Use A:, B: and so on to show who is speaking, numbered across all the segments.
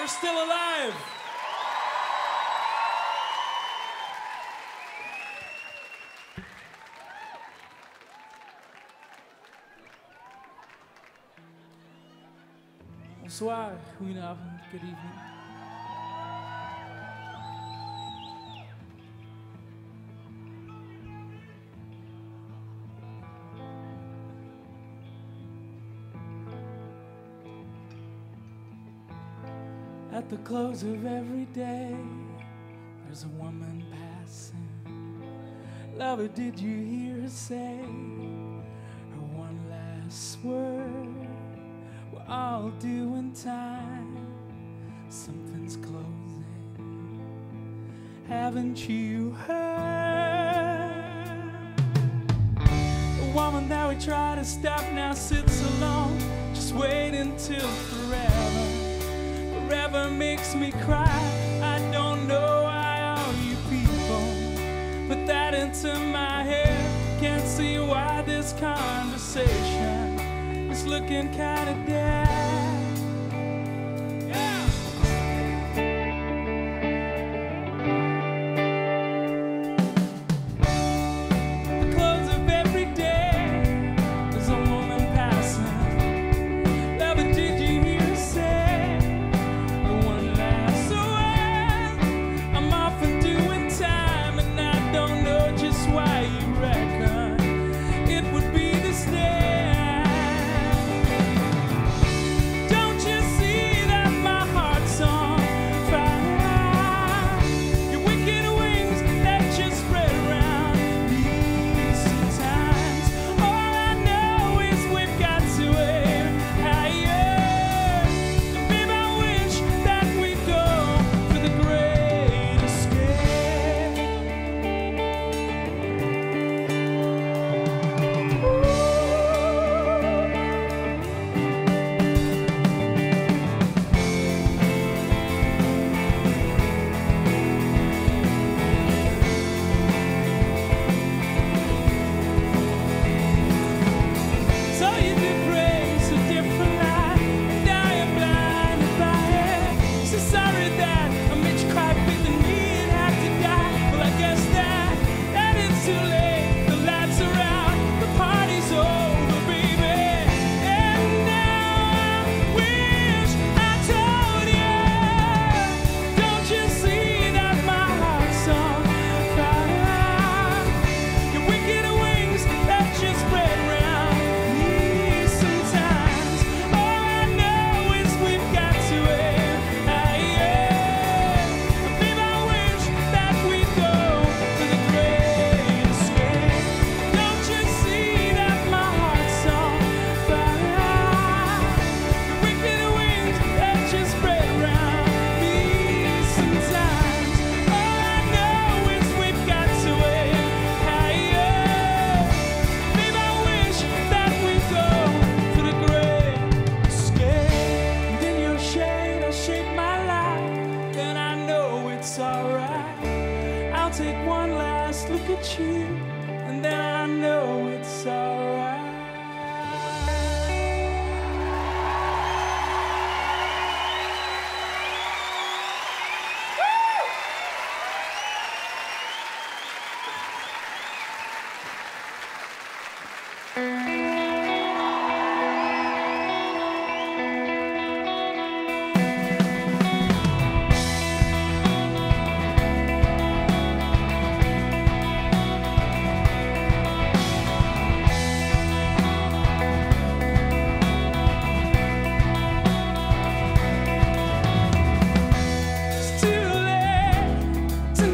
A: We're still alive. Bonsoir, goedenavond, good evening. At the close of every day, there's a woman passing. Lover, did you hear her say her one last word? We're all due in time, something's closing. Haven't you heard? The woman that we try to stop now sits alone, just waiting till forever. Forever makes me cry. I don't know why all you people put that into my head. Can't see why this conversation is looking kinda dead. Yeah. The close of every day, there's a woman passing. Lover, did you hear her say?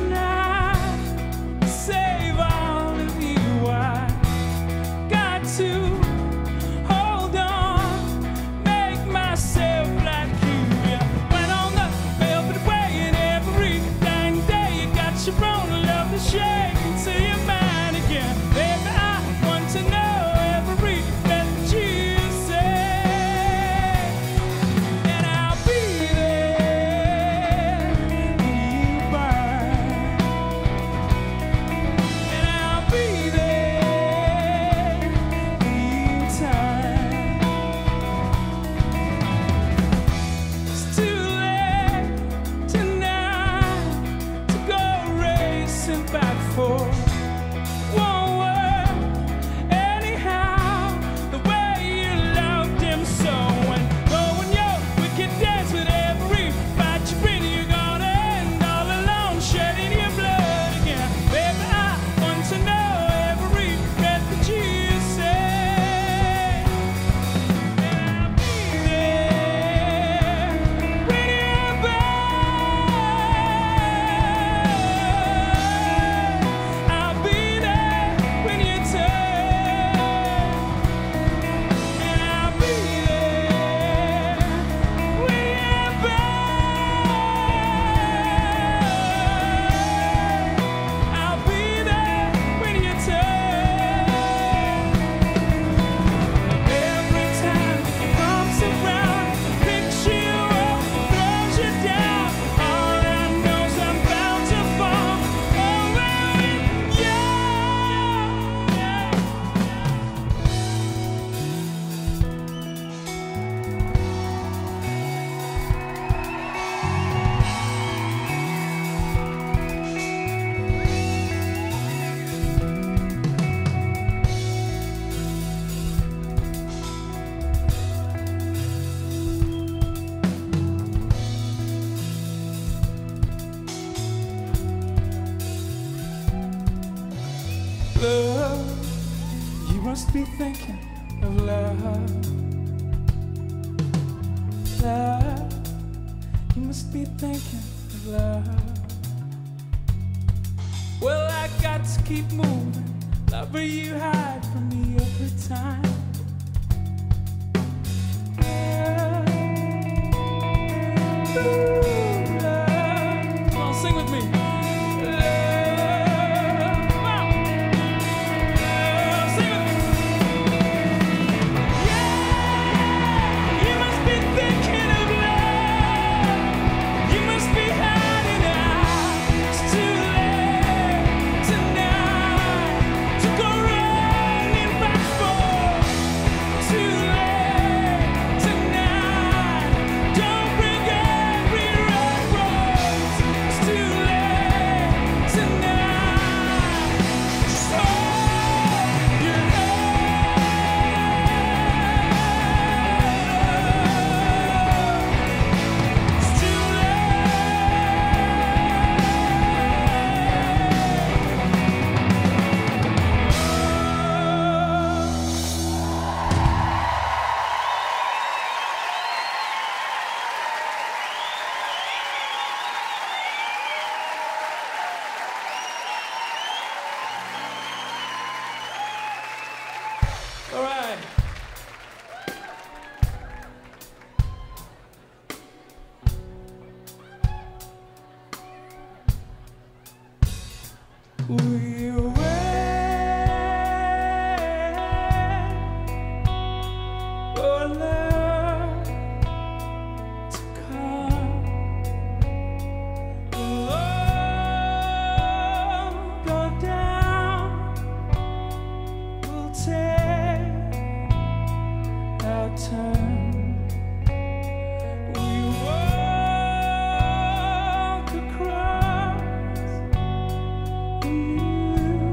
A: To Love, you must be thinking of love. Love, you must be thinking of love. Well, I got to keep moving. Love, but you hide from me every time. Come on, sing with me. Sing with me. Yeah, you must be thinking of love. You must be hiding out. It's too late tonight to go running back for. Too late tonight. Don't bring every road rose. It's too late tonight. Just hold your head. It's too All right. We wait for love to come. Love go down. We'll take our turn. We walk across the moon.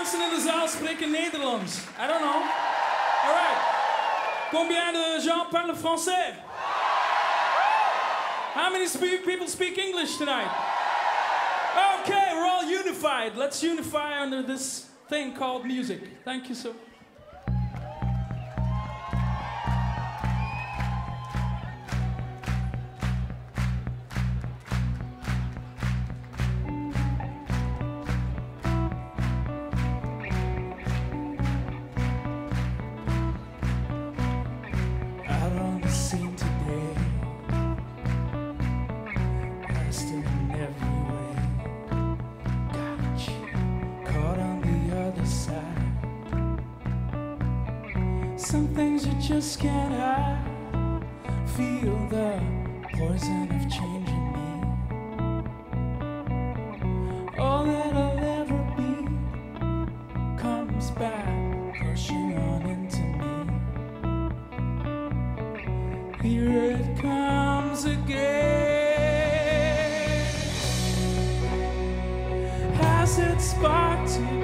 A: mensen in de zaal spreken Nederlands. I don't know. All right. Combien de gens parlent français? How many people speak English tonight? Okay, we're all unified. Let's unify under this thing called music. Thank you so much. Some things you just can't hide. Feel the poison of changing me. All that I'll ever be comes back, pushing on into me. Here it comes again. Has it sparked you?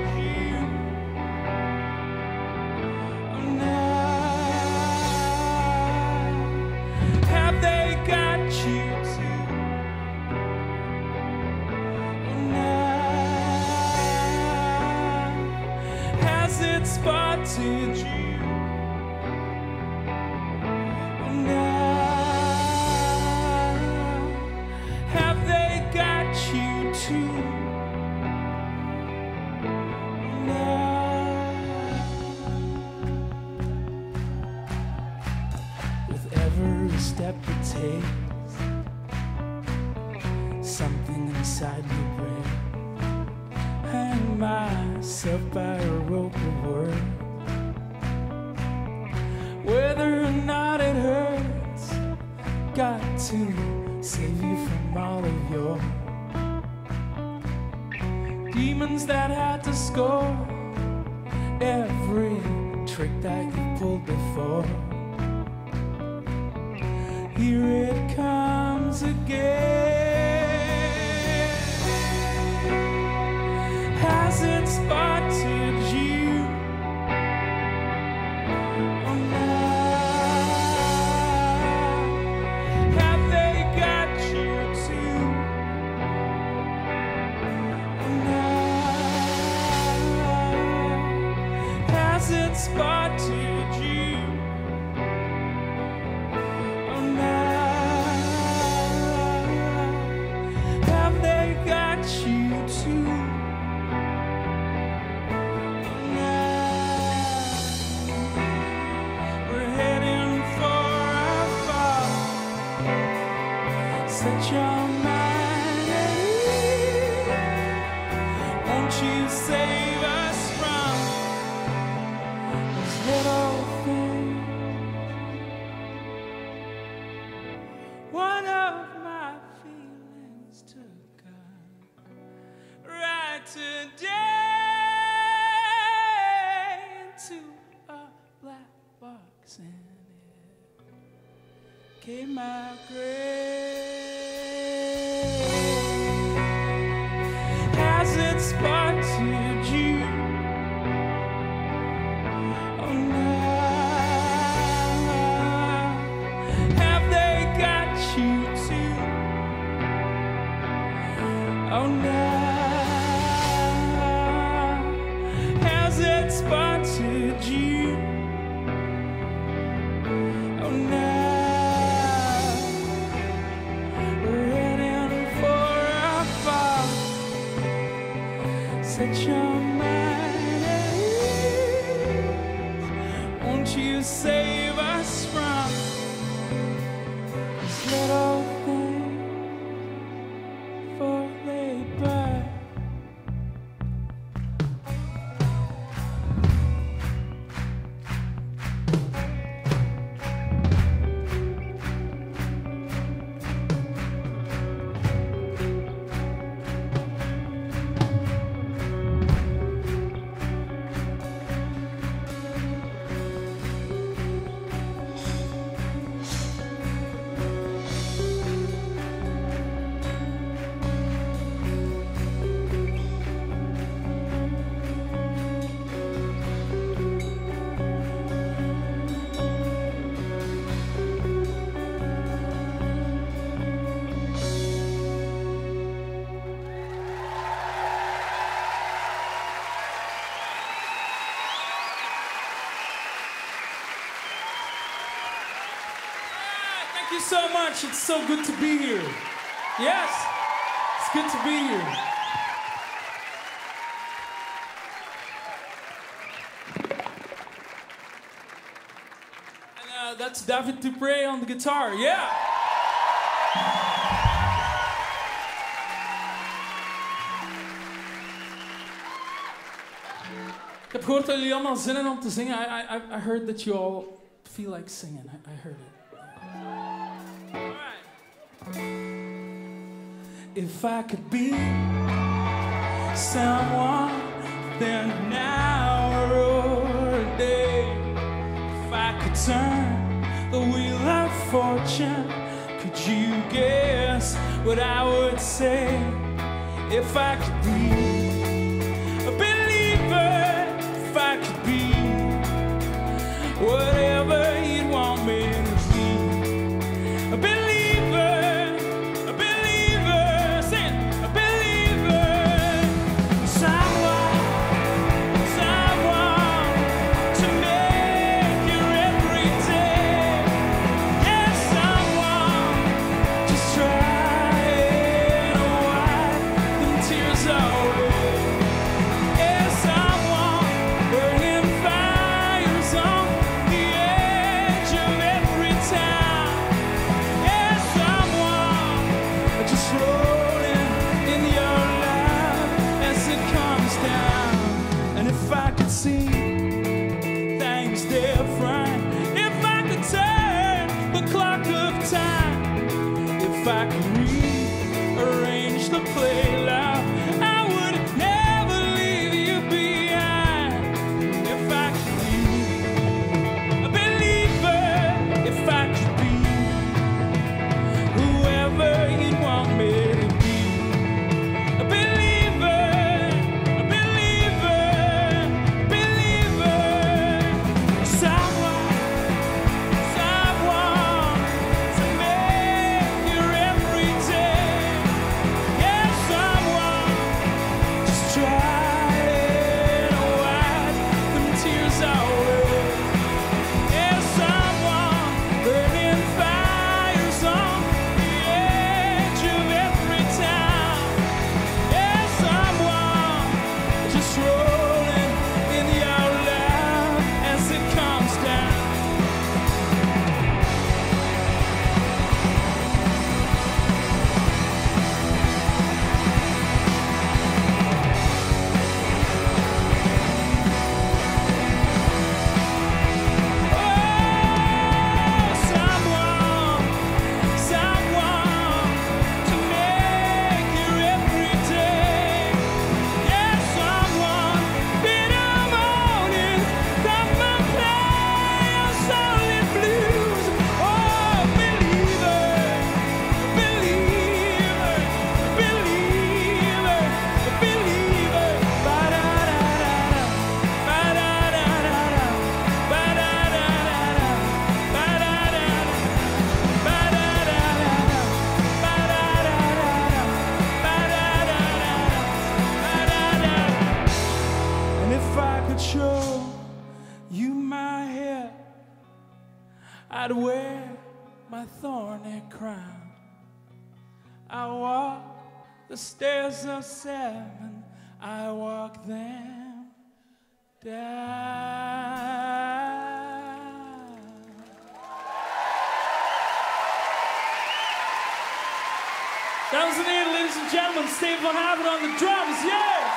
A: Spotted you now. Have they got you too? Now. With every step it takes, something inside me breaks. Hang myself by a rope of words. Whether or not it hurts, got to save you from all of your demons that had to score every trick that you pulled before. Here it comes again. Has it spotted you? Oh, now. Have they got you too? Oh, now. Has it spotted you? Oh, now. Have they got you too? Set your mind at ease. Won't you save us from this little thing? One of my feelings took a ride today into a black box, and it came out great. Has it spotted you? Oh, now. Have they got you too? Oh, now. Has it spotted you? Oh, now. Set your mind at ease. Won't you save us from this little thing for labor? so much. It's so good to be here. Yes, it's good to be here. And that's David Dupré on the guitar. Yeah. Ik heb gehoord dat jullie allemaal zin hebben om te zingen. I heard that you all feel like singing. I heard it. If I could be someone, then now or a day. If I could turn the wheel of fortune, could you guess what I would say? If I could be a believer, if I could be whatever you'd want me to be, a believer. If I could rearrange the play loud, I would never leave you behind. If I could be a believer, if I could be whoever you'd want me to be, a believer, a believer, believer, someone to make your every day. Yeah, someone just trying to wipe them tears away. Yeah, someone burning fires on the edge of every town. Yeah, someone just rolling in your love as it comes down. Someone to make your every day. Yeah, someone been a morning, come and play your solid blues. Oh, believer, believer, believer, believer. Ba-da-da-da-da, ba-da-da-da-da, ba-da-da-da-da, ba-da-da-da, and if I could show you my hair, I'd wear my thorny crown. I walk the stairs of 7, I walk them down. Dames and heren, ladies and gentlemen, Steve Van Haven on the drums, yeah!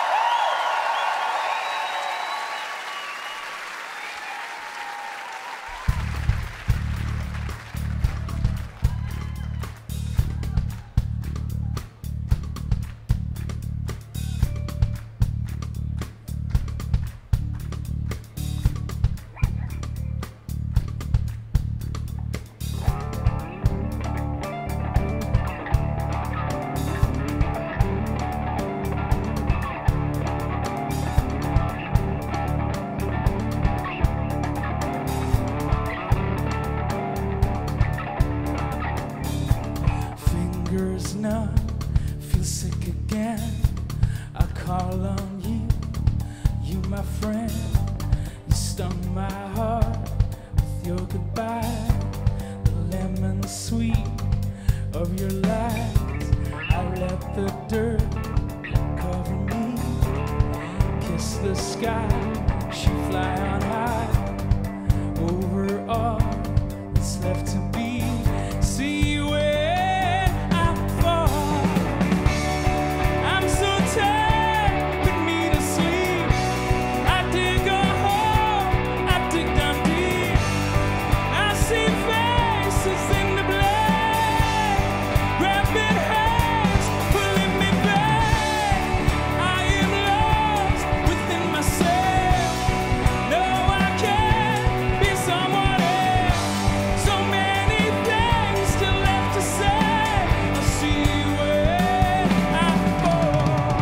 A: Fingers numb, feel sick again. I call on you, you my friend. You stung my heart with your goodbye. The lemon sweet of your lies. I let the dirt cover me. Kiss the sky, she fly on high over all that's left to be. See when I fall, I'm so tired, put me to sleep. I dig a hole, I dig down deep. I see faces in the black, grabbing hands, pulling me back. I am lost within myself. No, I can't be someone else. So many things still left to say. I see you when I fall.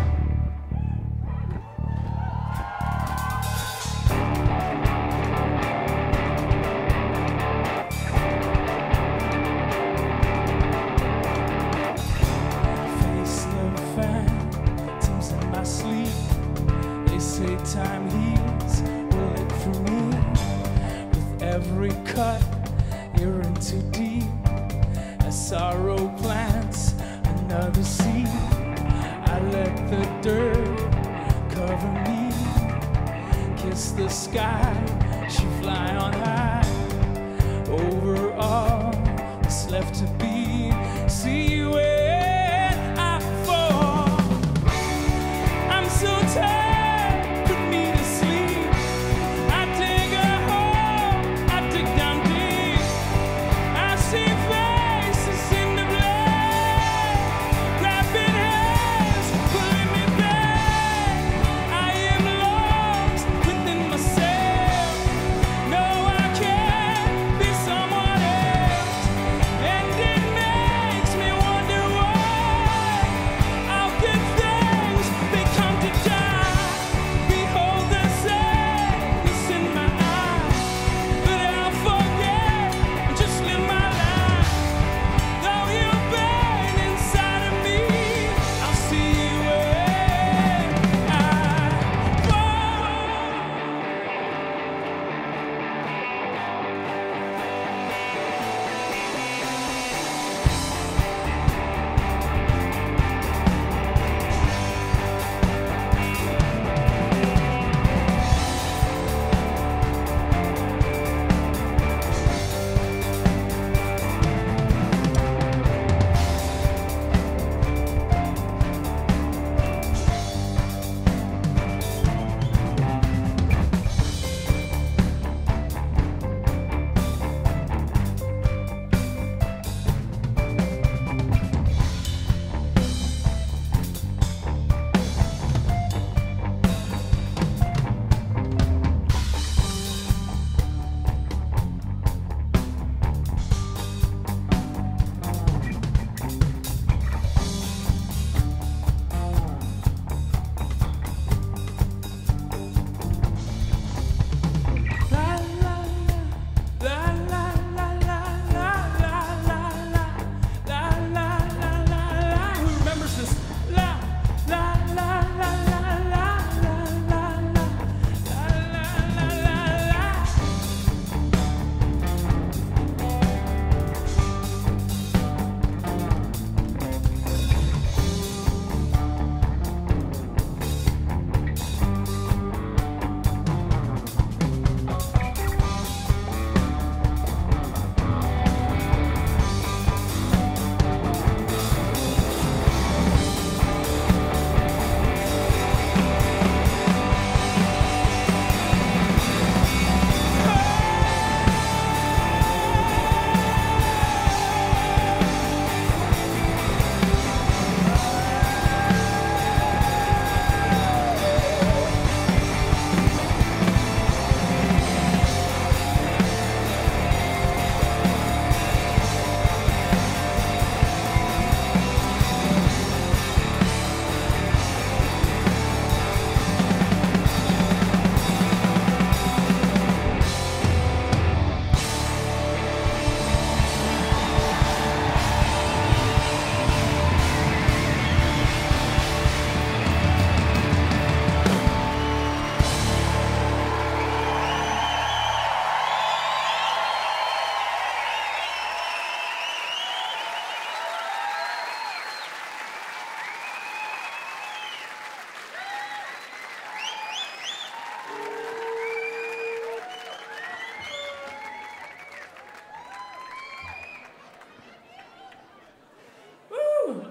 A: Face the phantoms in my sleep. They say time heals, will it for me? With every cut, you're in too deep. As sorrow plants another seed, I let the dirt cover me. Kiss the sky, she fly on high over all that's left to be. See you when I fall. I'm so tired, put me to sleep. I dig a hole, I dig down deep. I see faces in the black, grabbing hands, pulling me back. I am lost within myself. No, I can't be someone else. And it makes me wonder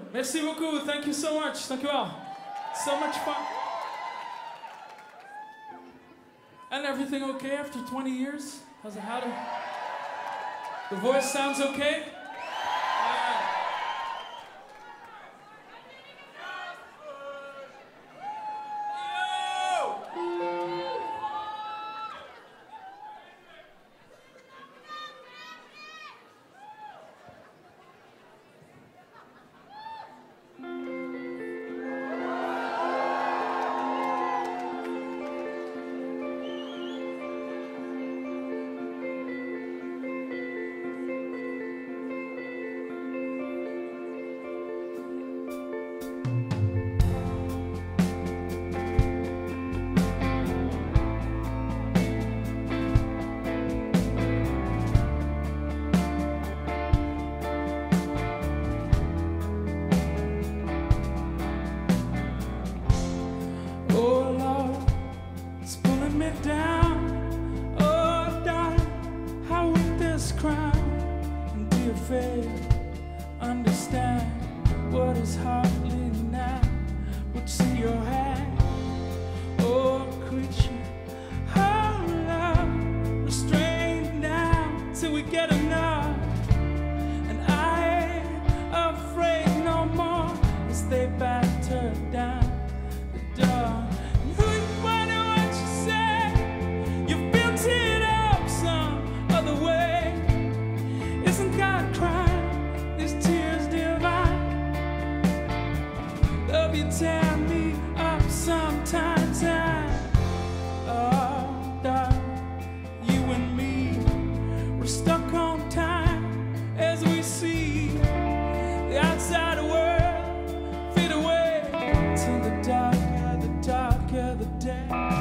A: Merci beaucoup. Thank you so much. Thank you all. So much fun. And everything okay after 20 years? How do... The voice sounds okay? Understand what is hardly now. Would see your hand, oh creature, oh love, restrained now till we get enough. And I ain't afraid no more as they batter down the door. And who you wonder what you say? You've built it up some other way. Isn't God crying? Tears divine, love you tear me up sometimes. Oh, darling, you and me, we're stuck on time as we see the outside world fade away till the darker the day.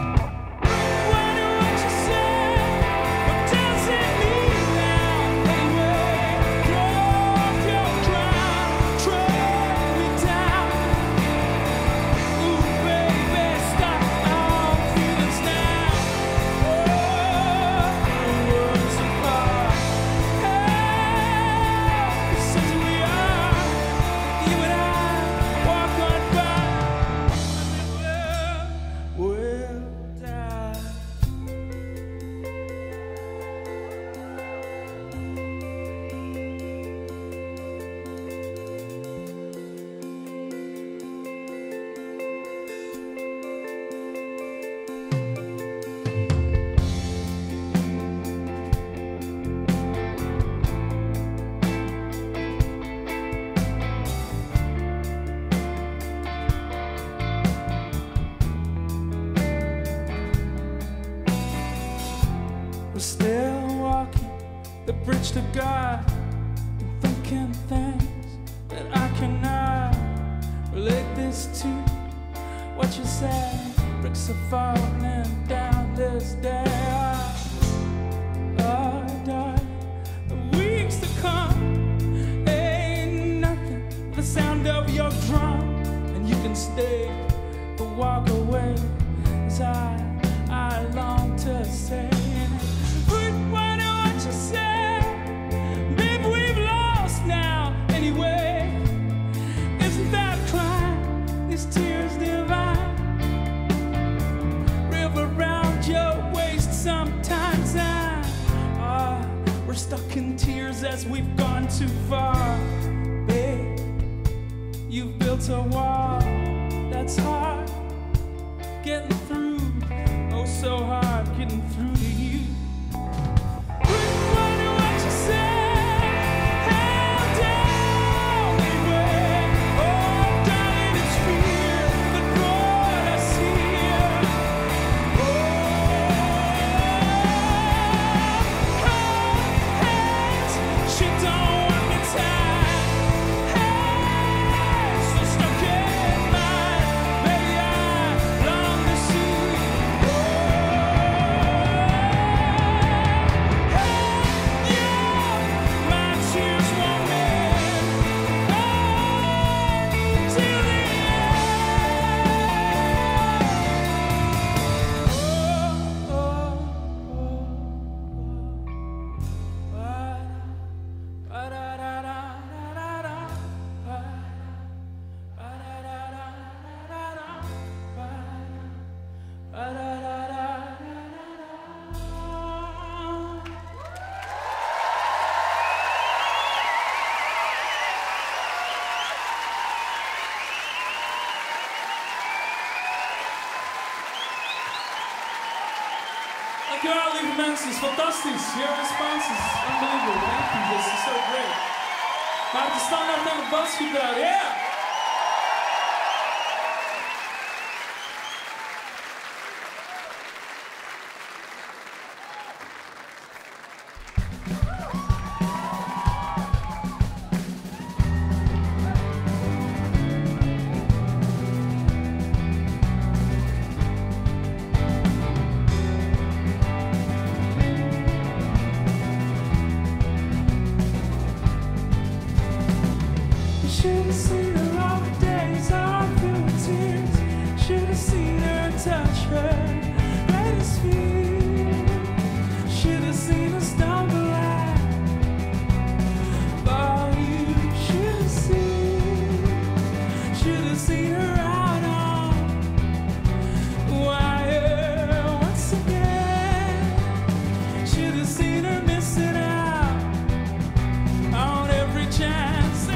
A: We're still walking the bridge to God, and thinking things that I cannot relate this to. What you said, bricks are falling down this day. Oh, darling, the weeks to come ain't nothing but the sound of your drum, and you can stay or walk away as I long to say. Why don't you say, babe, we've lost now anyway? Isn't that crime, these tears divine? River round your waist sometimes, we're stuck in tears as we've gone too far. Babe, you've built a wall that's hard getting through, oh so hard getting through to you. mensen, is fantastisch. Your response is unbelievable. Thank you. This is so great. Maar de standaard aan de basgitaar, yeah! Should've seen her all the days, all filled with tears. Should've seen her, touch her, right his feet. Should've seen her stumble out. Oh, you should've seen her out on wire once again. Should've seen her missing out on every chance.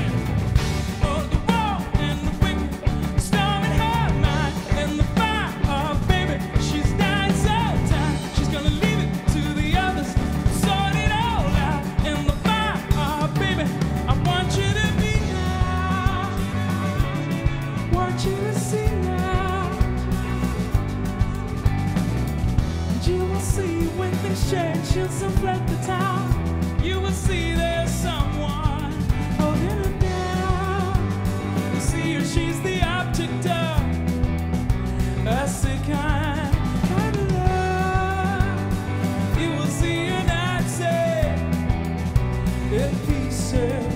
A: She'll flood the town. You will see there's someone holding her down. You see her, she's the object of a sick kind of love. You will see her not say in pieces.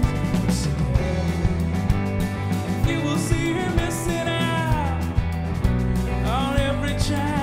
A: You will see her missing out on every chance.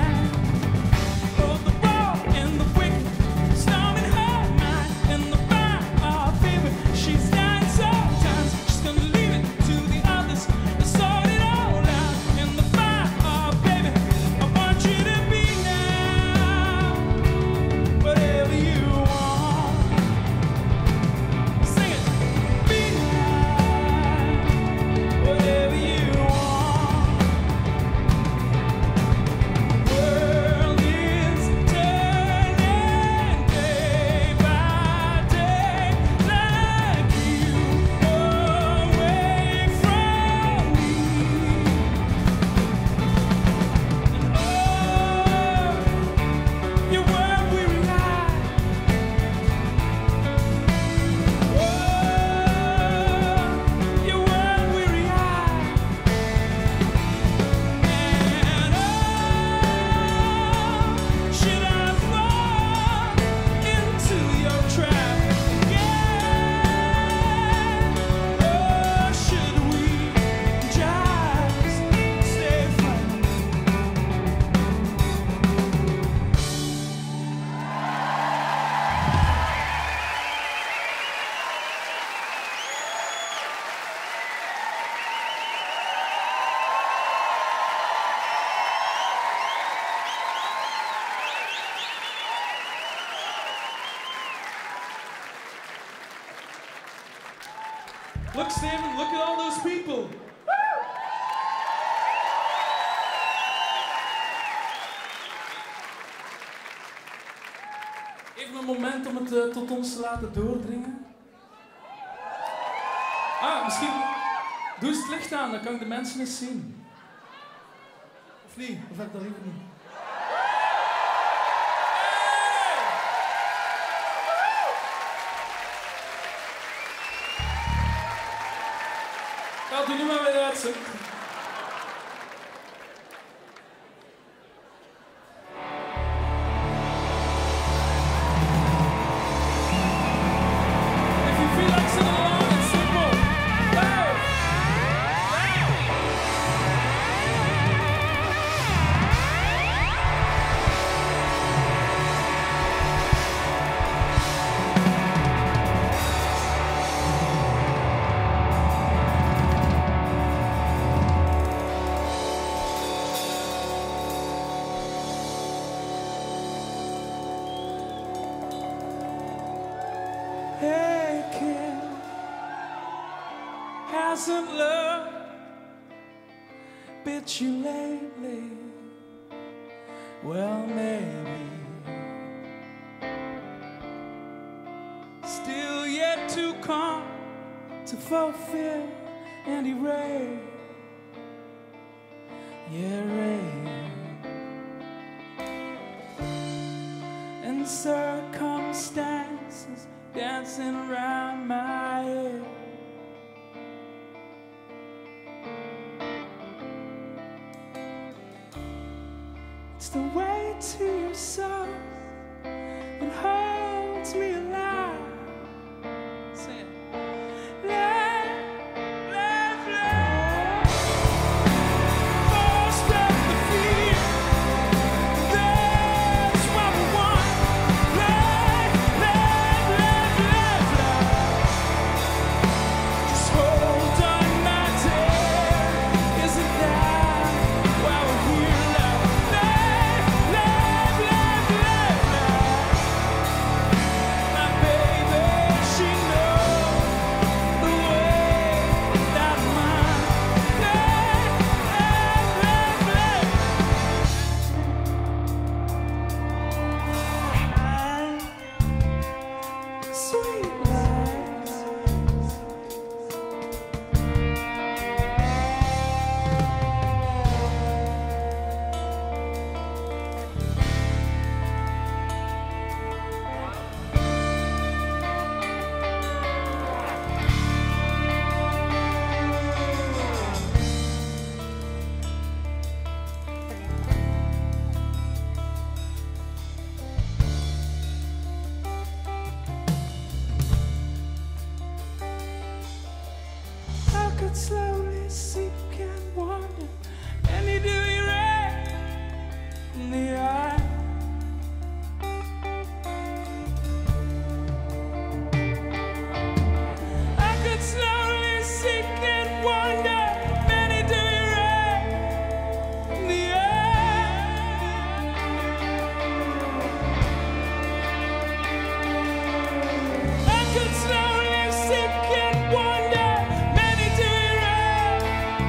A: Look, Steven, look at all those people. Even een moment om het tot ons te laten doordringen. Ah, misschien doe eens het licht aan, dan kan ik de mensen eens zien. Of niet? Of heb ik dat liever niet? Ja, doe nu maar weer uit, zeg. Hey kid, hasn't love bit you lately? Well, maybe to fulfill and erase. Yeah, and circumstances dancing around my head. It's the way to your soul that holds me alive. Say it. Slowly seek and wander, and you do your right in the eye. I could slowly seek and wander, and you do your right in the eye. I could slowly seek and wander.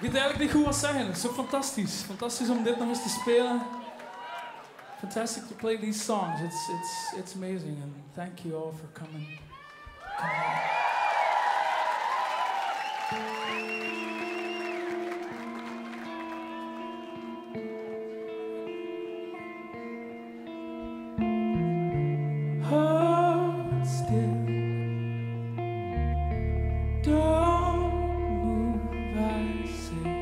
A: weet eigenlijk niet goed wat zeggen. Het is zo fantastisch. Fantastisch om dit nog eens te spelen. Fantastic to play these songs. It's amazing, and thank you all for coming. Hold still. Don't move, I say.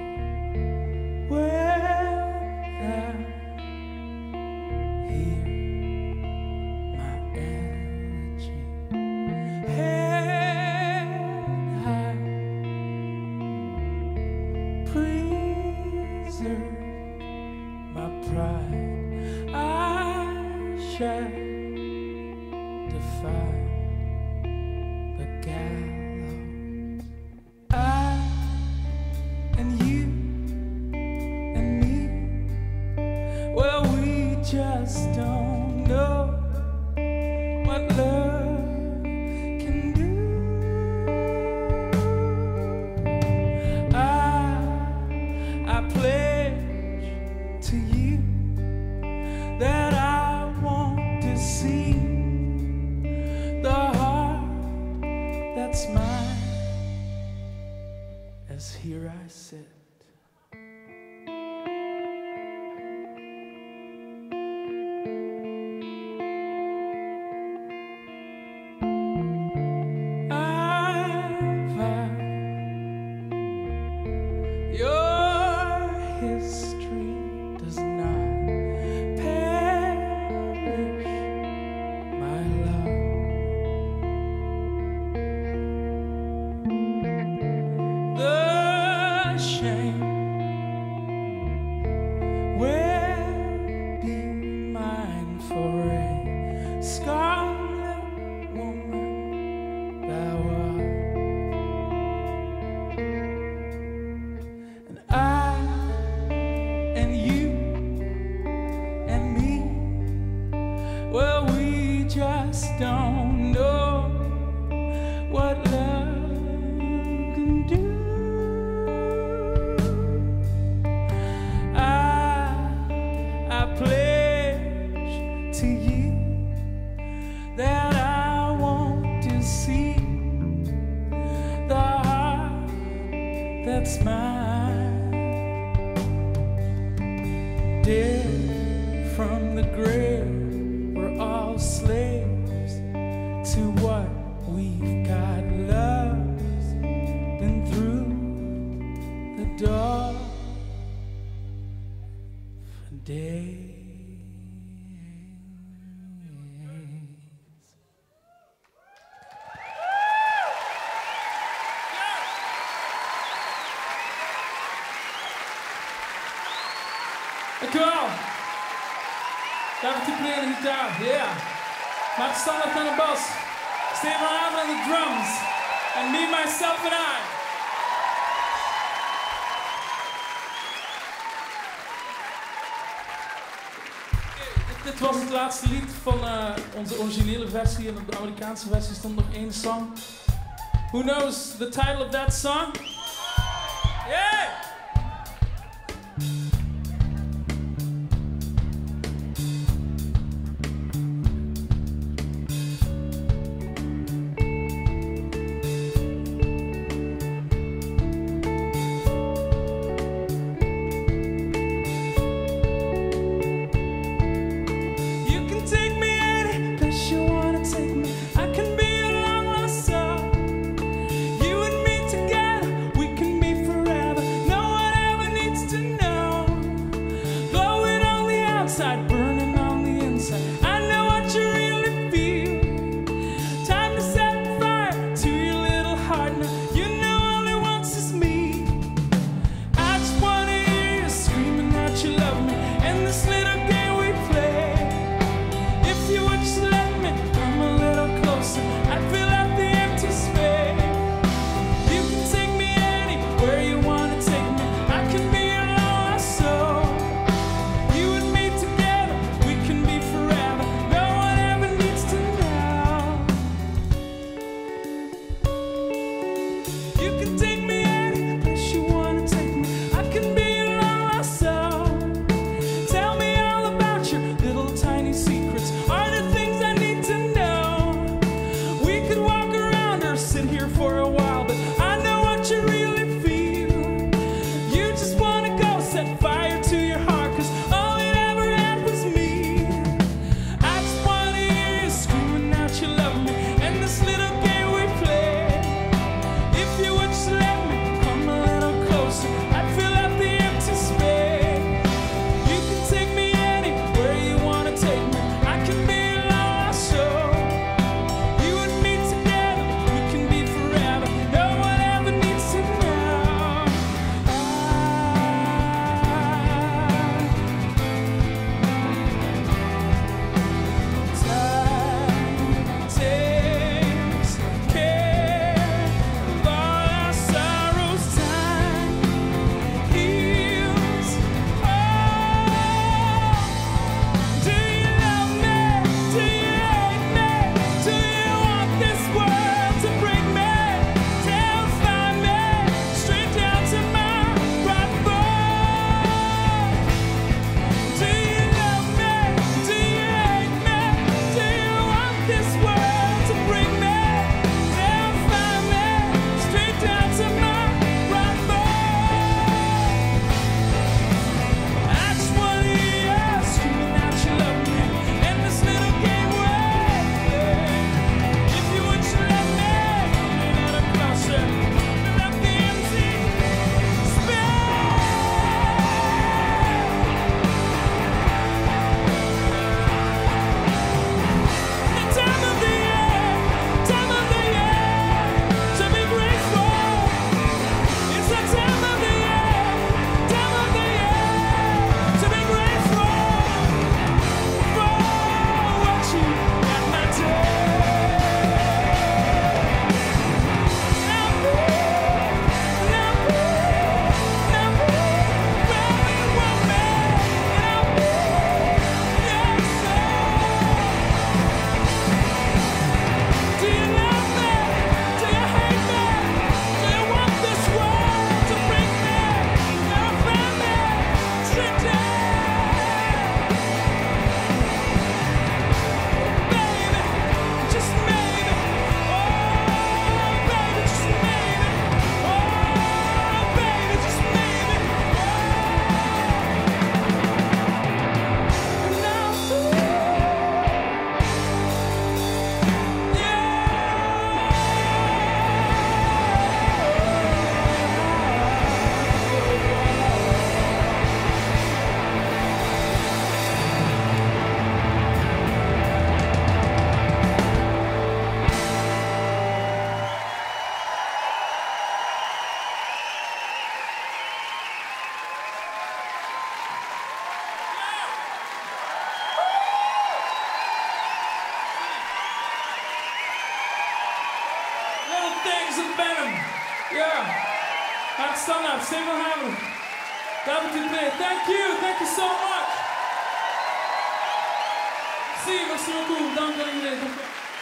A: My pride, I shall defy the gallows. I and you and me, well, we just don't know what love can do. I pledge to you that I want to see the heart that's mine as here I sit. Don't know what love can do. I pledge to you that I want to see the heart that's mine. Dead from the grave, we're all slaves to what we've got. Love's been through the door for days. Dank u wel. David te play aan de gitaar, yeah. Maak Standaard aan de bas. Steven aan de drums. And me, myself and I. Dit was het laatste lied van onze originele versie. En op de Amerikaanse versie stond nog één song. Who knows the title of that song? Yeah! No Ja. Gaat standaard, single hammer. WT2, thank you so much. Merci beaucoup, dank aan iedereen.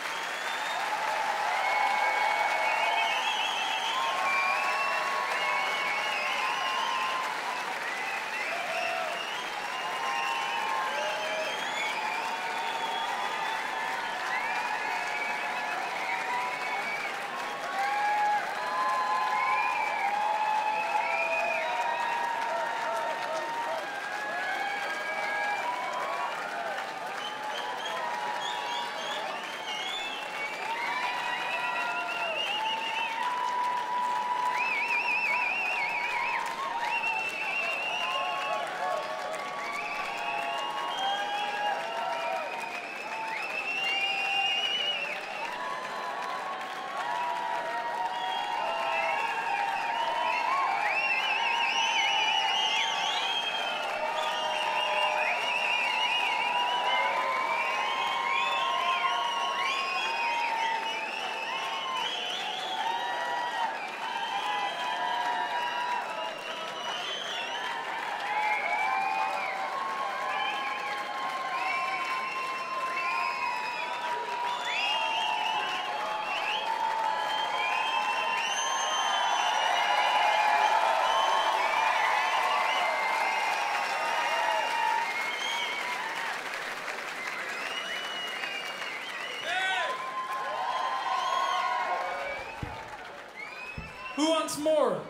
A: Who wants more?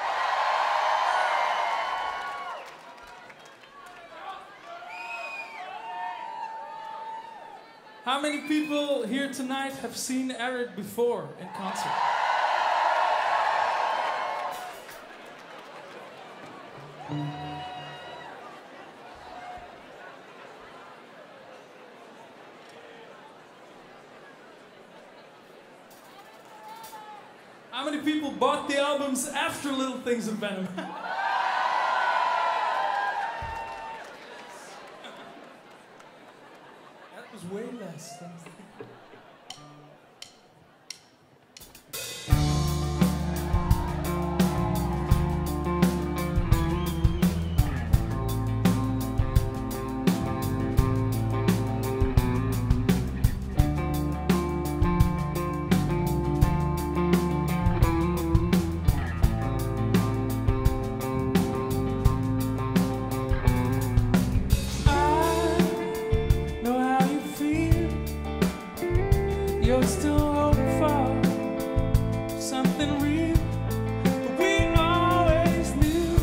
A: How many people here tonight have seen Arid before in concert? How many people bought the albums after Little Things of Venom? That was way less. You're still hoping for something real, but we always knew.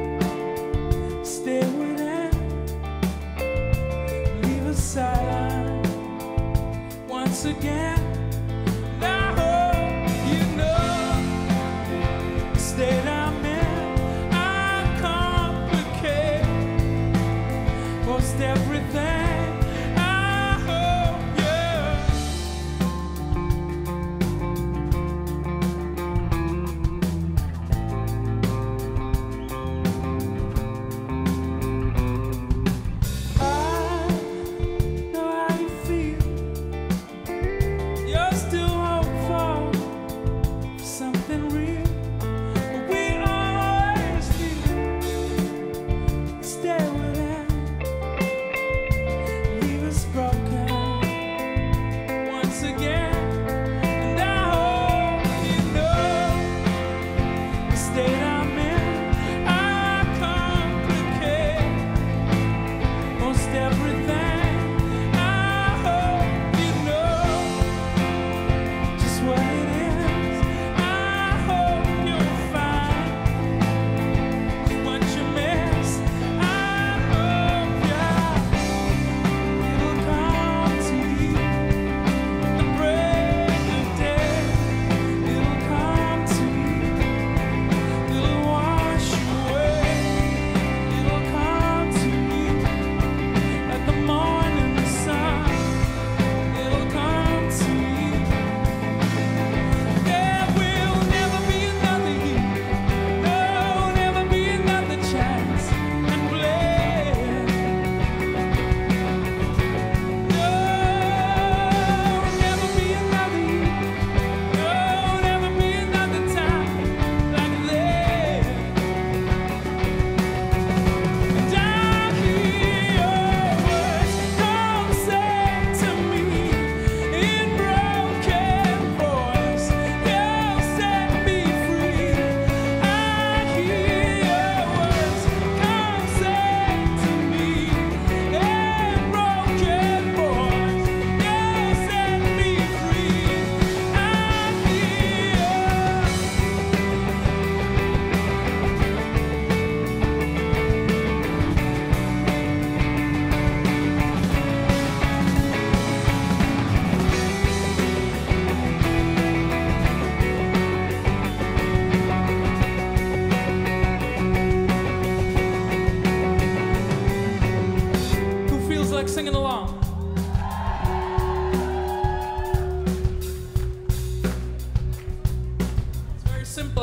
A: Stay with it, leave us silent once again. And I hope you know the state I'm in. I complicate most everything.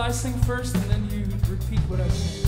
A: I sing first and then you repeat what I sing?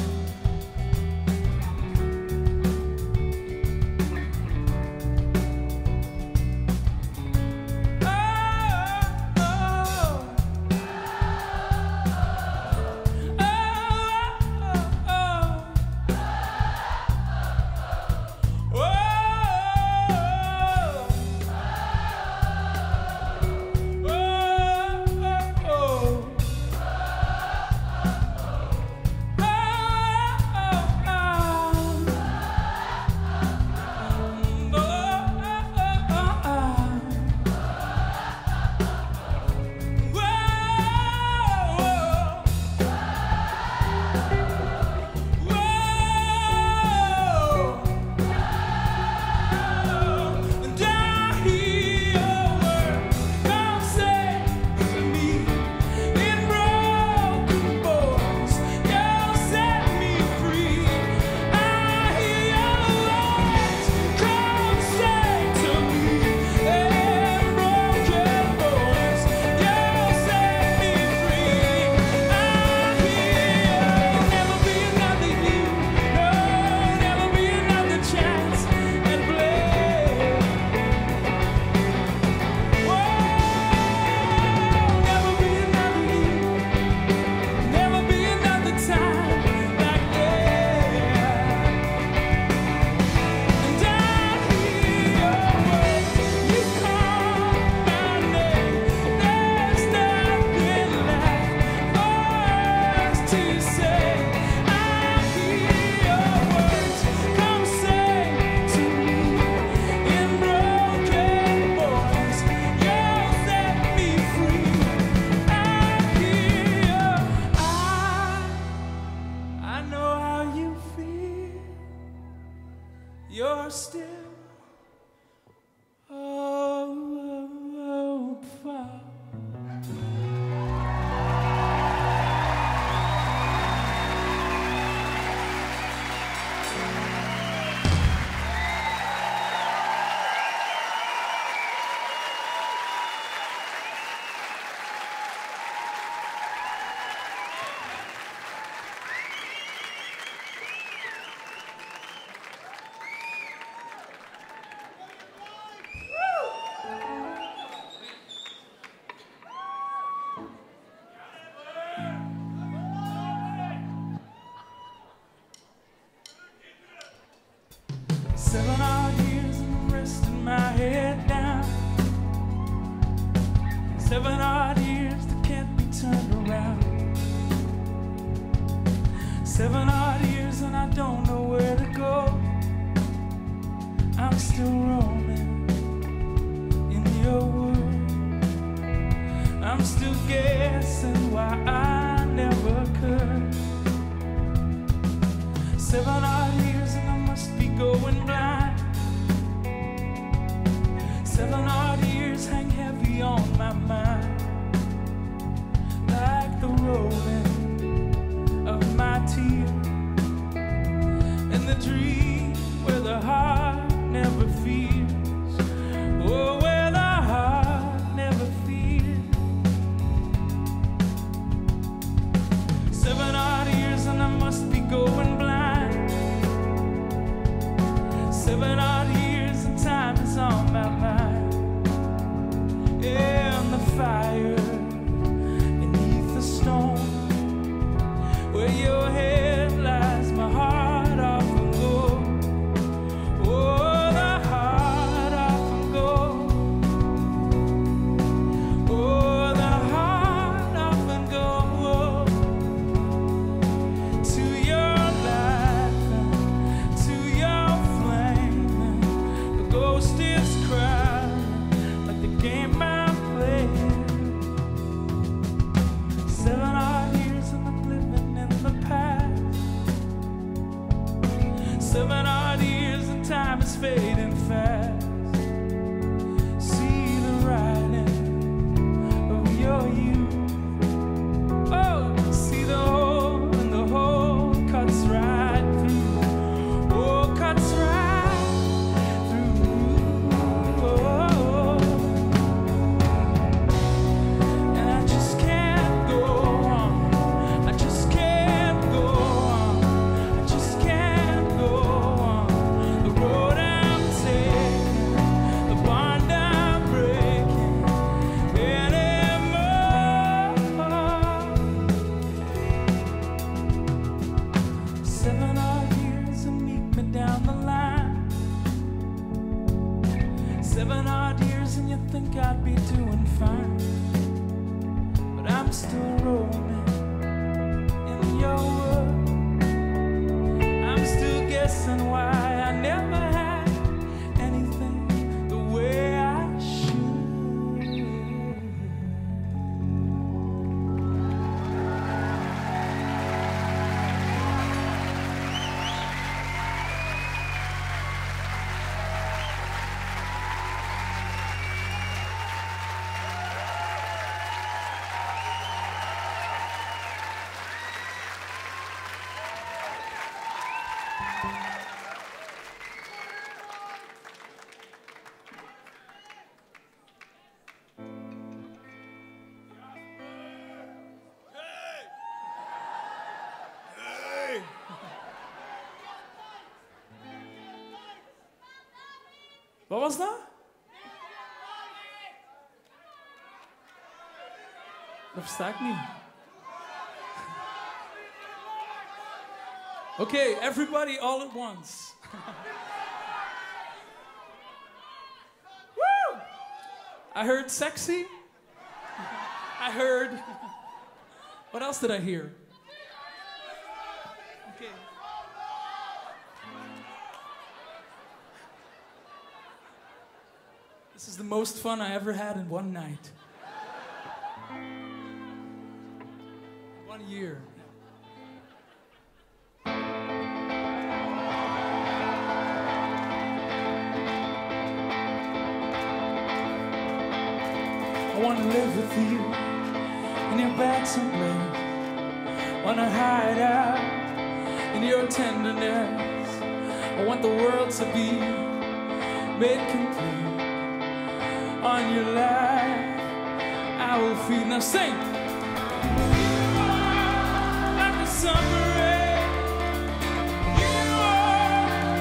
A: You're still far. 7 odd years and I'm resting my head down. 7 odd years that can't be turned around. 7 odd years and I don't know where to go. I'm still roaming in your world. I'm still guessing why I never could. 7 odd years and I must be going blind. 7 odd years hang heavy on my mind, like the rolling of my tears, and the dream where the heart never fears. Oh, where the heart never fears. 7 odd years and I must be going blind. 7 I'm still roaming in your world. I'm still guessing why I never had anything the way I should. Wat was dat? Dat versta ik niet. Okay, everybody all at once. Woo! I heard sexy. I heard... What else did I hear? Okay. This is the most fun I ever had in one night. 1 year. I want to live with you in your bed someplace. Want to hide out in your tenderness. I want the world to be made complete. On your life, I will feed. Now sing. You are like the summer rain. You are.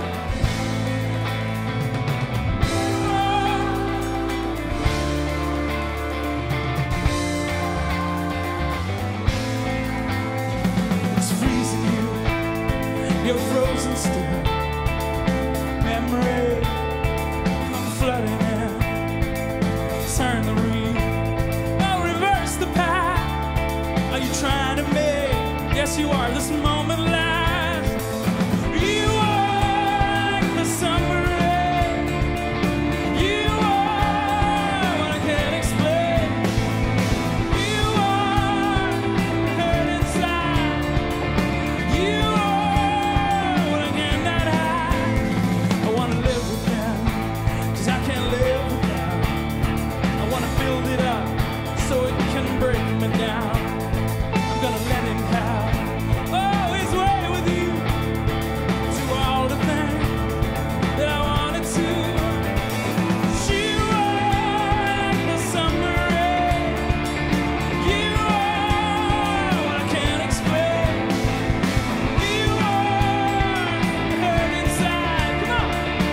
A: It's freezing you. You're frozen still. Memory come flooding in. Turn the wheel, oh, reverse the path. Are you trying to make? Yes, you are. This moment lasts. You are like the summer rain. You are what I can't explain. You are hurt inside. You are what I cannot hide. I want to live with them, 'cause I can't live with them. I want to build it up so it can break me down. I'm gonna let him have oh his way with you. Do all the things that I wanted to. You are like the summer rain. You are what I can't explain. You are hurt inside. Come on.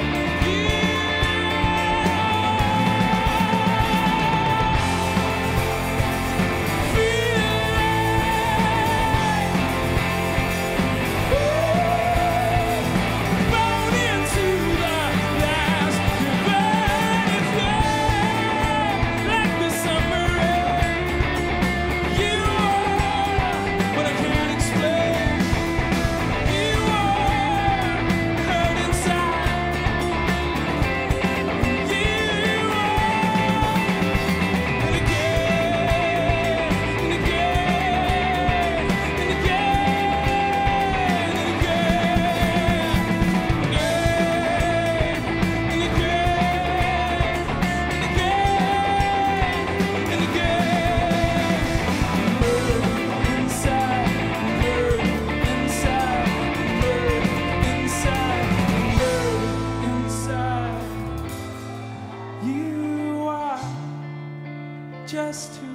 A: Just who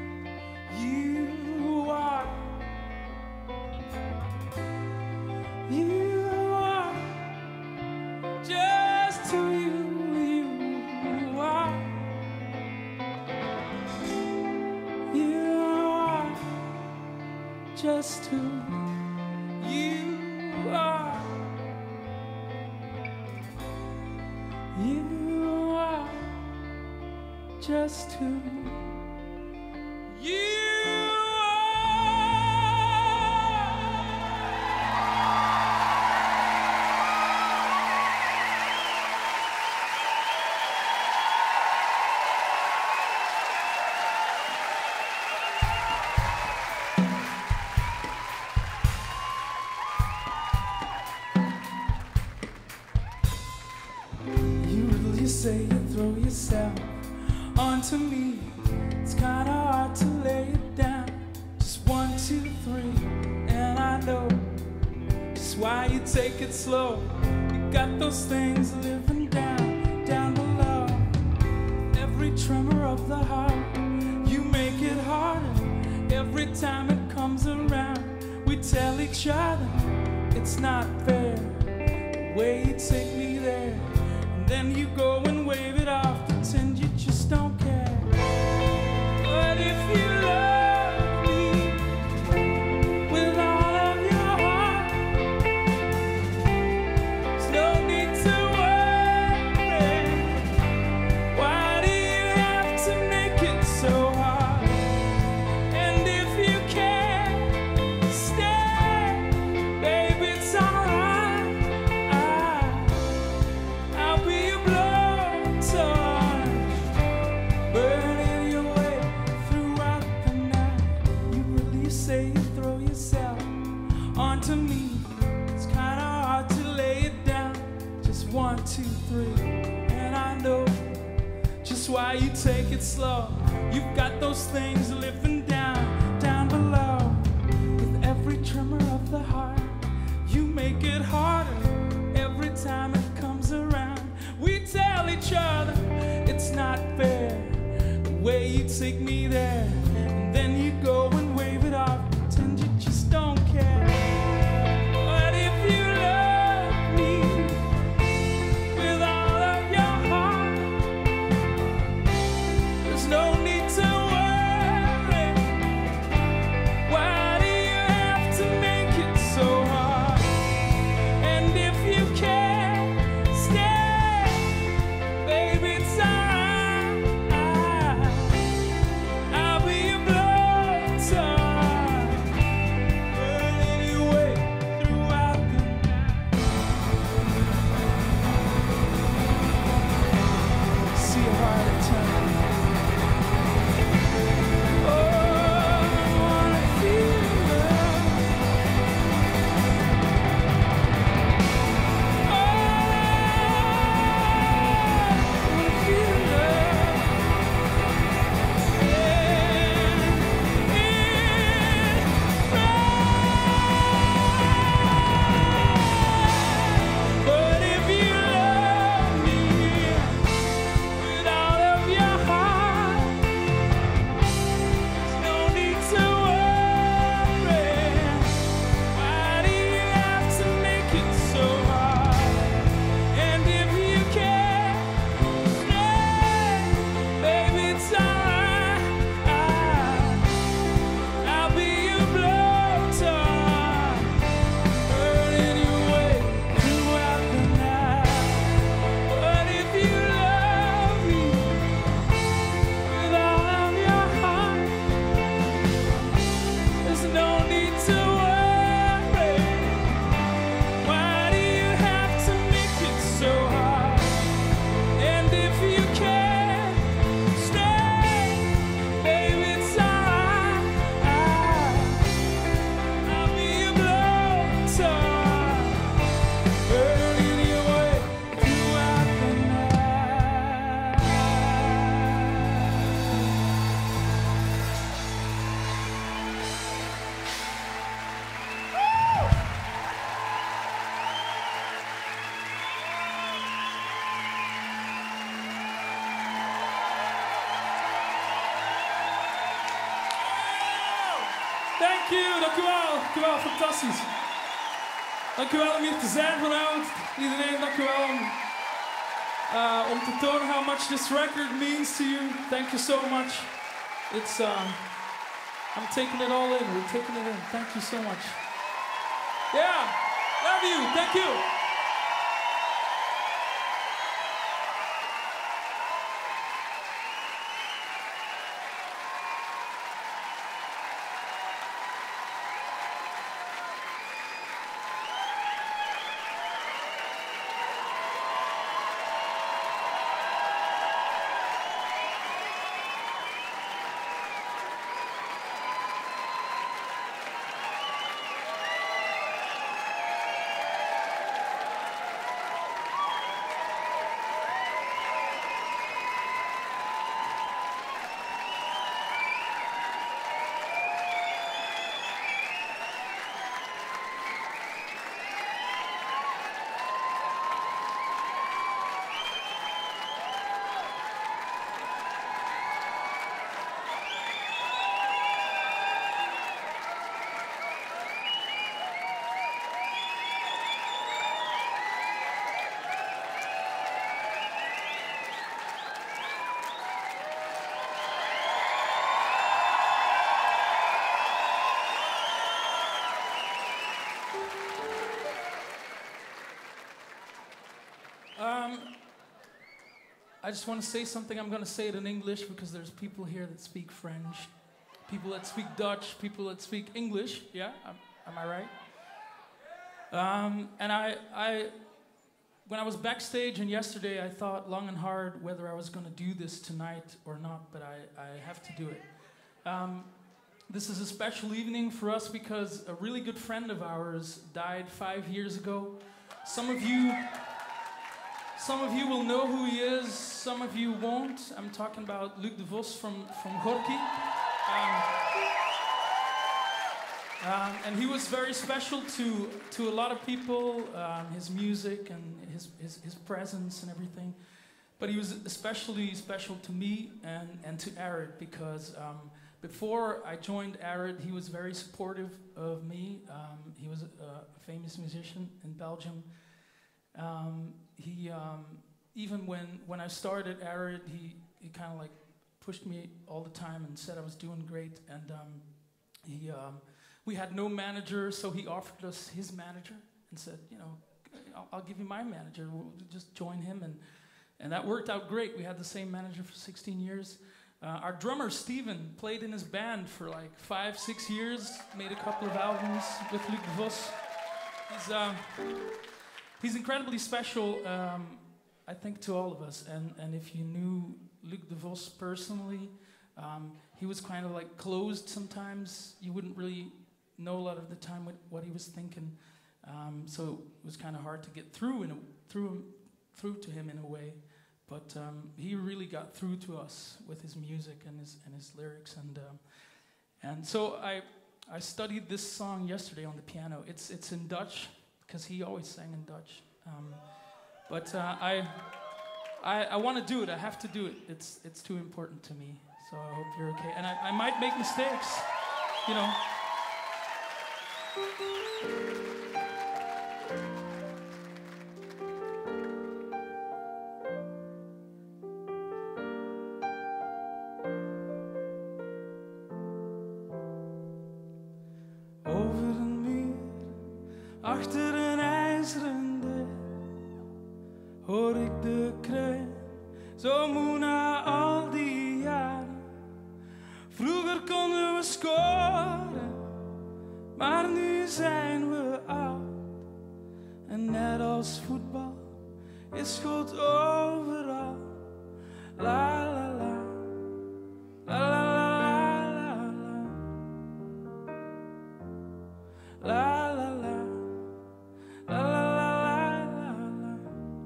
A: you are. You are just who you are. You are just who you are. You are just who you take it slow. You got those things living down below. Every tremor of the heart, you make it harder. Every time it comes around, we tell each other it's not fair. The way you take me there, and then you go and wave it off, pretend you just don't care. But if you love me with all of your heart, there's no need to worry. Why do you have to make it so hard? And if you can't stay, baby, it's alright. I'll be your blowtorch, burning your way throughout the night. You really say you throw yourself onto me. It's kinda hard to lay it down, just 1, 2, 3. And I know just why you take it slow. You've got those things living down below. With every tremor of the heart, you make it harder. Every time it comes around, we tell each other it's not fair. The way you take me there, and then you go and wave it off, pretend you just don't care. But if you love me with all of your heart, there's no need to worry. Why do you have to make it so hard? And if you can't stay, baby, it's alright. I'll be your blowtorch, burning your way throughout the night. See your heart attack. Oh, I wanna feel love. Oh, I wanna feel love. But if you love me with all of your heart, there's no need to worry. Why do you have to make it so hard? And if you can't stay, baby, it's alright. I'll be your blowtorch, burning your way throughout the night. But if you love me with all of your heart, there's no need to worry. Why do you have to make it so hard? And if you can't stay, baby, it's alright. I'll be your blowtorch, burning your way throughout the night. Dank u, dank u wel, fantastisch. Dank u wel om hier te zijn vanavond. Iedereen, dank u wel om te tonen how much this record means to you. Thank you so much. It's, I'm taking it all in, we're taking it in. Thank you so much. Yeah, love you, thank you. I just want to say something. I'm going to say it in English because there's people here that speak French, people that speak Dutch, people that speak English. Yeah, am I right? And when I was backstage and yesterday, I thought long and hard whether I was going to do this tonight or not, but I have to do it. This is a special evening for us because a really good friend of ours died 5 years ago. Some of you will know who he is, some of you won't. I'm talking about Luc de Vos from Gorky. And he was very special to a lot of people, his music and his presence and everything. But he was especially special to me and to Arid because before I joined Arid, he was very supportive of me. He was a famous musician in Belgium. Even when I started Arid, he kind of like pushed me all the time and said I was doing great. And we had no manager, so he offered us his manager and said, you know, I'll give you my manager. We'll just join him, and that worked out great. We had the same manager for 16 years. Our drummer Steven played in his band for like 5-6 years. Made a couple of albums with Luc de Vos. He's incredibly special, I think, to all of us. And if you knew Luc de Vos personally, he was kind of like closed sometimes. You wouldn't really know a lot of the time what he was thinking. So it was kind of hard to get through to him in a way. But he really got through to us with his music and his lyrics. And so I studied this song yesterday on the piano. It's in Dutch, because he always sang in Dutch. But I want to do it. I have to do it. It's too important to me. So I hope you're okay. And I might make mistakes, you know.
B: Over een muur, achter een ijzeren deur, hoor ik de kreun, zo moe na al die jaren. Vroeger konden we scoren, maar nu zijn we oud. En net als voetbal is schot overal. La la la, la la la la la. La la la, la la la la la.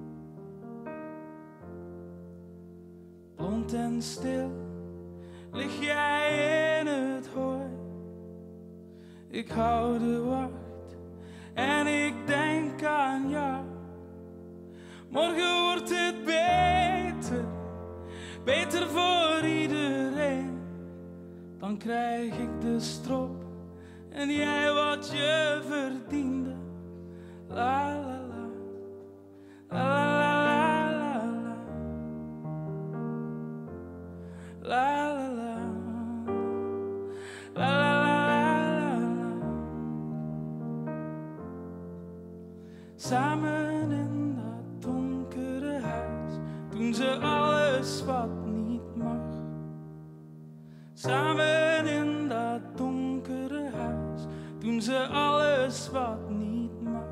B: Blond en stil lig jij in het hooi. Ik hou de wacht en ik denk aan jou. Morgen wordt het beter, beter voor iedereen. Dan krijg ik de strop en jij wat je verdiende. La la la, la la la la la, la la la, la la la la. Samen in dat donkere huis doen ze alles wat niet mag. Samen in dat donkere huis doen ze alles wat niet mag.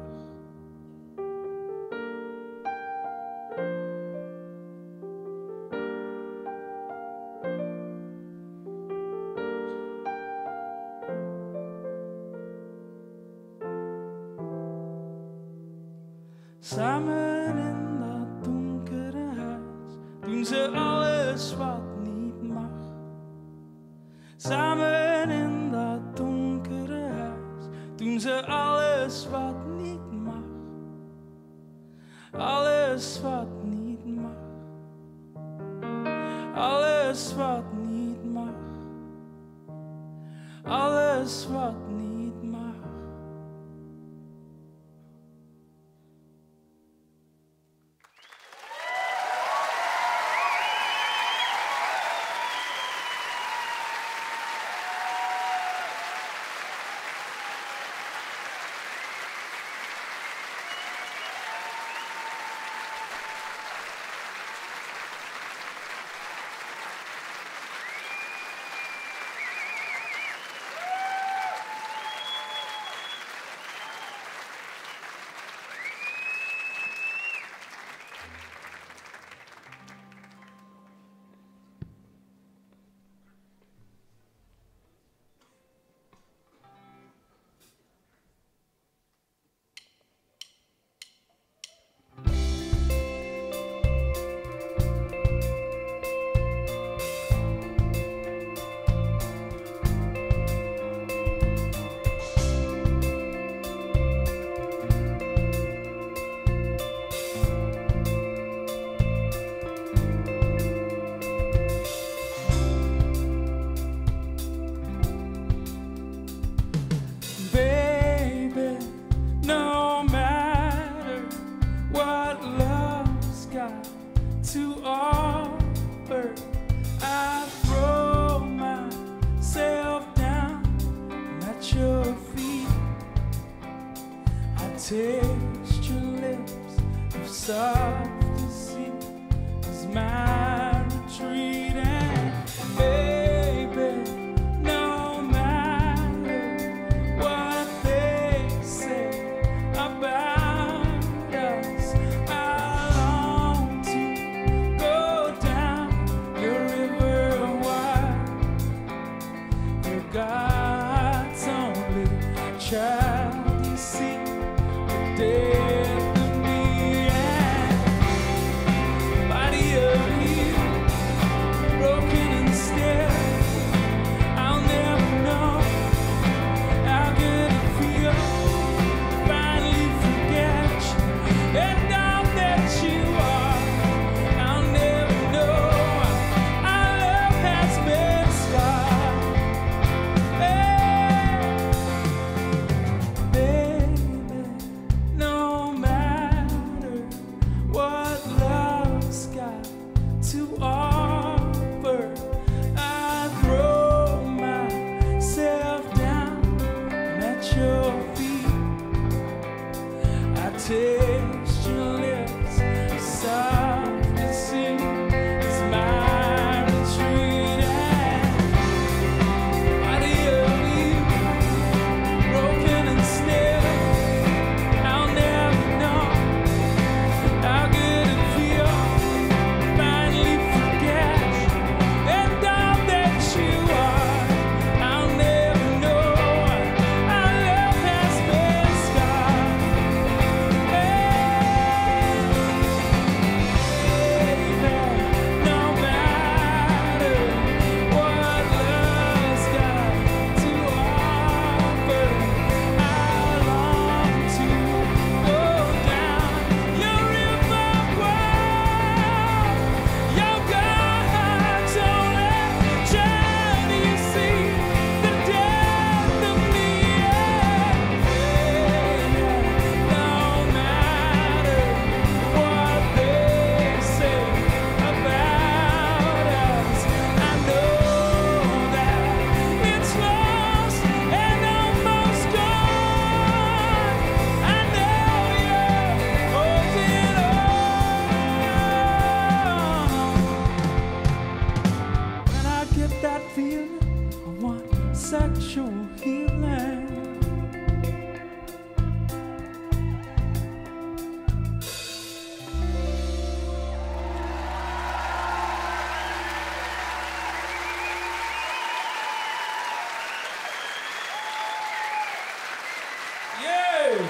B: Samen in dat donkere huis doen ze alles wat niet mag. Samen in dat donkere huis doen ze alles wat niet mag. Alles wat niet mag. Alles wat niet mag. Alles wat niet mag.
A: taste your lips of soft sea is my retreat, and baby, no matter what they say about us, I long to go down your river wide. You're God's only child, you see. Death of me and body of you, broken and still. I'll never know how good it feels. Finally forget you and all that you are. I'll never know our love has been scarred. Hey, baby. No matter what love's got to offer, I throw myself down at your feet. I taste your lips, soft as sea is my retreat, and body of you, broken and still. I'll never know how good it feels. Finally forget and all that you are. I'll never know our love has been scarred. Baby, no matter what love's got to offer, I long to go down your river wide. Your God's only child, you see the death of me. No matter what they say about us, I know that it's lost and almost gone. I know you're holding on, and I get that feeling I want sexual healing. Yeah!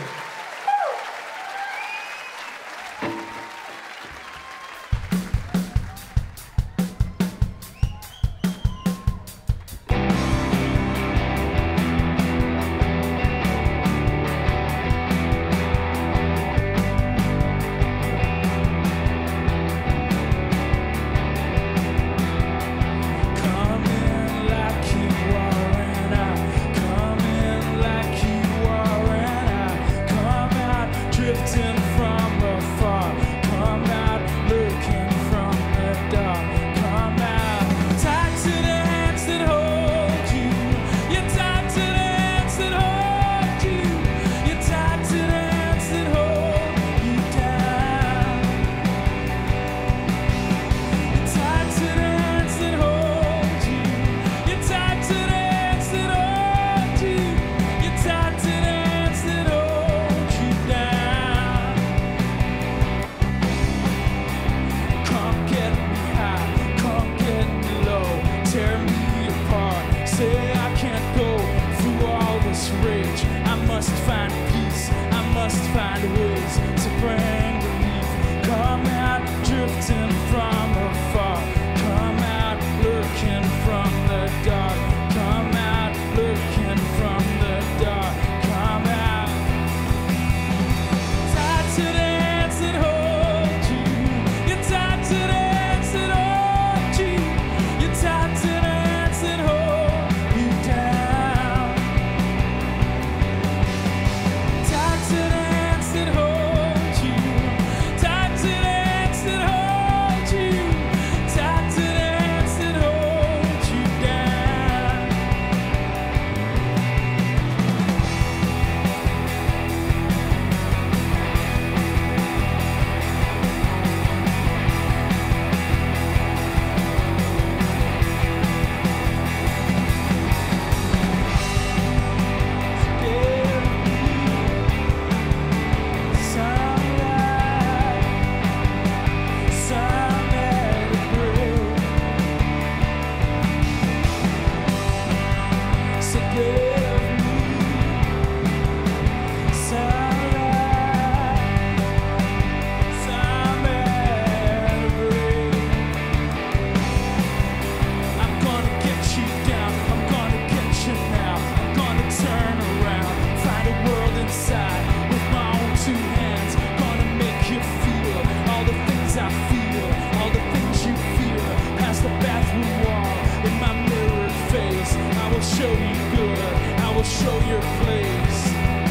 A: Come in like you are, and I come in like you are, and I come out drifting from afar, come out looking from the dark, come out tied to the hands that hold you. You're tied to the hands that hold you. You're tied to the hands that hold you down. You're tied to the hands that hold you. You're tied to the hands that hold you. You're tied to the hands that hold you down. Come get me high, come get me low, tear me apart. Say I can't go through all this rage. I must find peace, I must find ways to bring relief. Come out drifting from afar, come out looking from the dark, come out looking from the dark, come out tied to the hands that hold you. You're tied to the hands that hold you. You're tied to the hands that hold you down. Tied to the hands that hold you. Tied to the hands that hold you. afraid of me. I'm gonna get you down, I'm gonna get you now. I'm gonna turn around, find a world inside with my own two hands. Gonna make you feel all the things I feel, all the things you feel. Past the bathroom wall, in my mirrored face, I will show you good, I will show your place.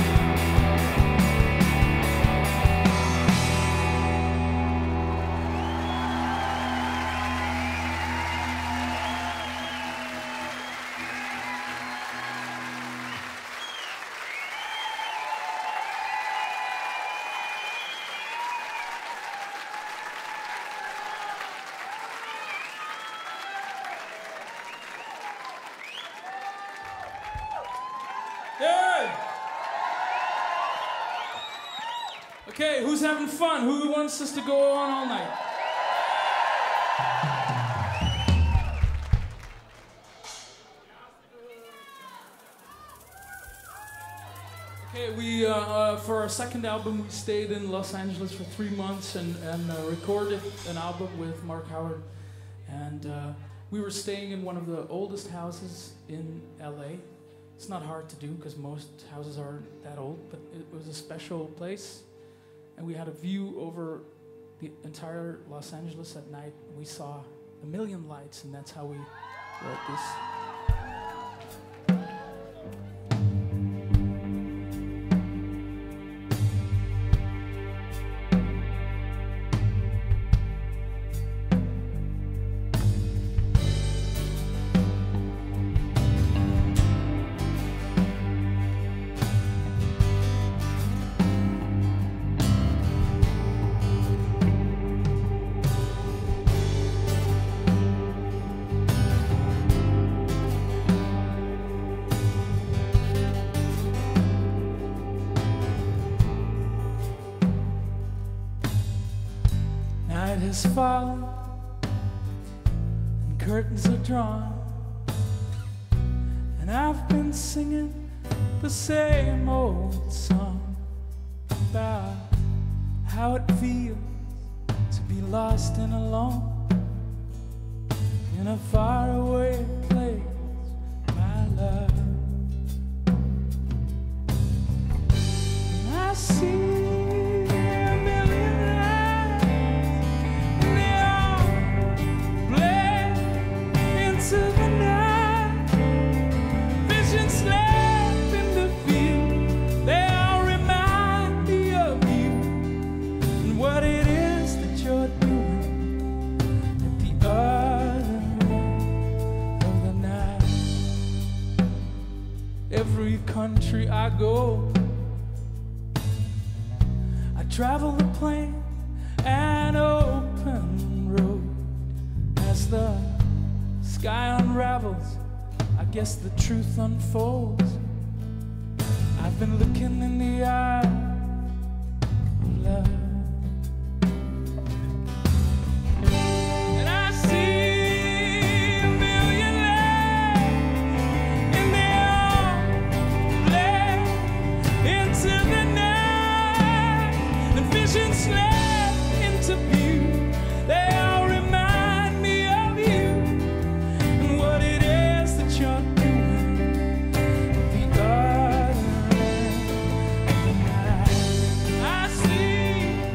A: Yeah. Okay, who's having fun? Who wants us to go on all night? Okay, we for our second album we stayed in Los Angeles for 3 months and recorded an album with Mark Howard, and we were staying in one of the oldest houses in LA. It's not hard to do because most houses aren't that old, but it was a special place. And we had a view over the entire Los Angeles at night. We saw a million lights, and that's how we wrote this. Night has fallen and curtains are drawn, and I've been singing the same old song about how it feels to be lost and alone in a faraway place, my love. And I see every country I go, I travel the plain and open road. As the sky unravels, I guess the truth unfolds. I've been looking in the eye of love. I see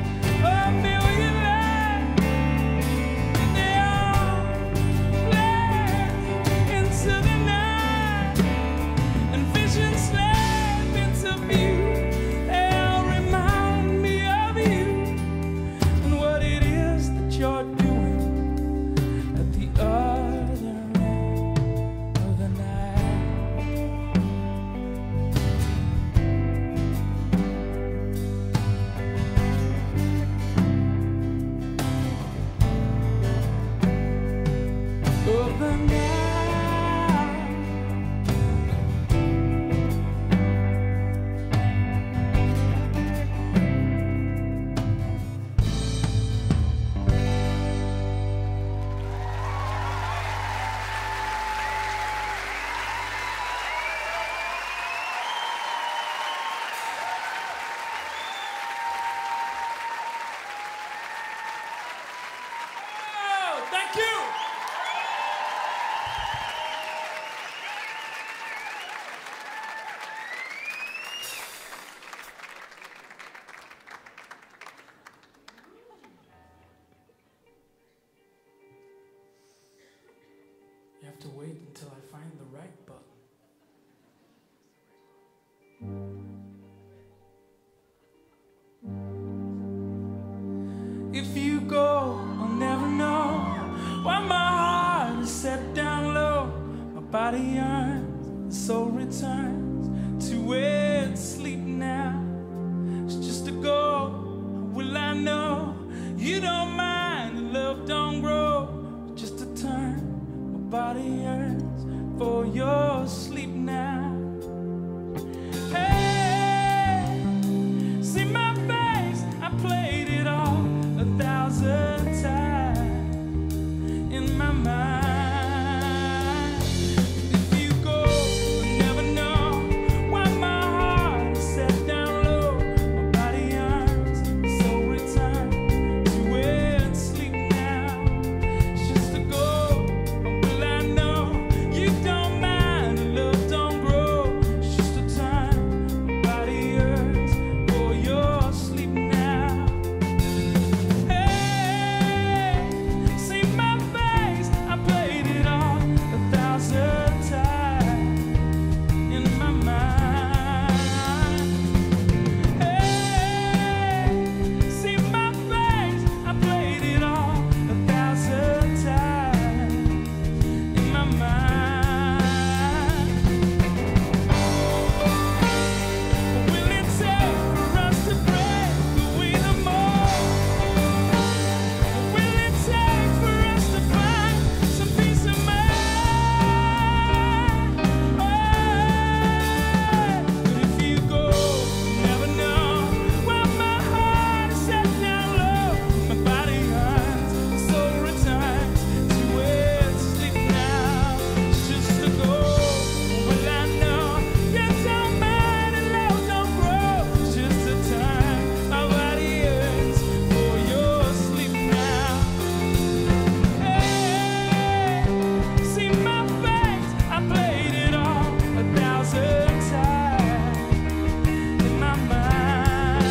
A: right button. If you go, I'll never know why my heart is set down low. My body yearns, the soul returns to where it's sleep now. It's just a go, will I know? You don't mind, and love don't grow. Just a turn, my body yearns for your sleep now. Hey, see my face, I played it all 1,000 times in my mind. If you go, you'll never know why my heart is set down low. My body yearns, soul returns to where it's sleep now. It's just a go, or will I know? You don't mind, and love don't grow. It's just a time, my body yearns for your sleep now. Hey, see my face, I played it all 1,000 times in my mind. Hey, see my face, I played it all 1,000 times in my mind. Will it take for us to break away the mold? Will it take for us to find some peace of mind? But if you go, you'll never know why my heart is set down low. My body yearns, the soul returns to where it's sleep now. It's just a go, will I know? You don't mind, and love don't grow. It's just a time, my body yearns for your sleep now. Hey, see my face, I played it all 1,000 times in my mind.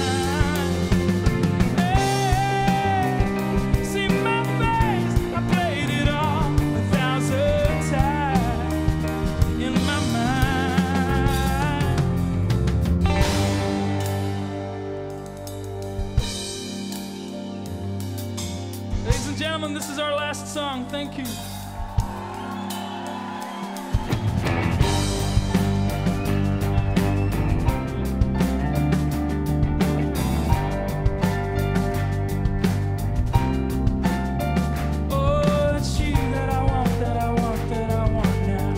A: Hey, see my face, I played it all 1,000 times in my mind. Ladies and gentlemen, this is our last song. Thank you. Oh, it's you that I want, that I want, that I want now.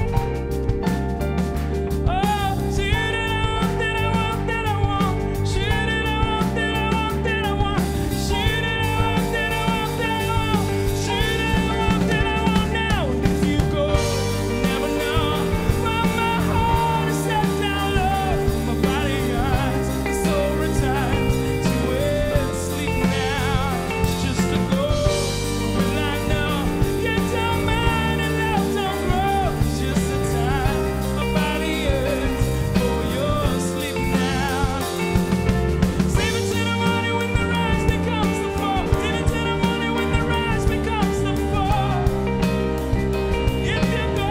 A: Oh, it's you that I want, that I want, that I want. It's you that I want, that I want, that I want. It's you that I want, that I want, that I want. It's you that I want, that I want now. And if you go, you'll never know why my heart is set down low. My body yearns, the soul returns to where it's sleep now. It's just a go, will I know? You don't mind, and love don't grow. It's just a time, my body yearns for your sleep now. Save it to the morning when the rise becomes the fall. Save it to the morning when the rise becomes the fall. If you go,